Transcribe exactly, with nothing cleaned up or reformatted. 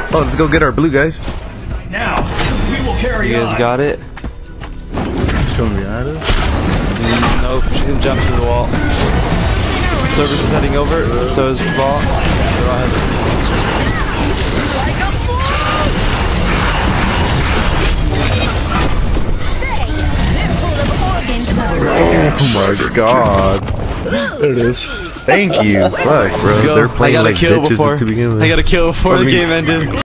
Oh, let's go get our blue guys. Now, we will carry You guys on. got it? Showing behind us. Mm, nope, she's gonna jump through the wall. Service is heading over, so is Ball. They're all heading. Oh my god. There it is. Thank you. Fuck, bro. Let's go. They're playing I got like a kill bitches before. to begin with. I got a kill before I the mean- game ended.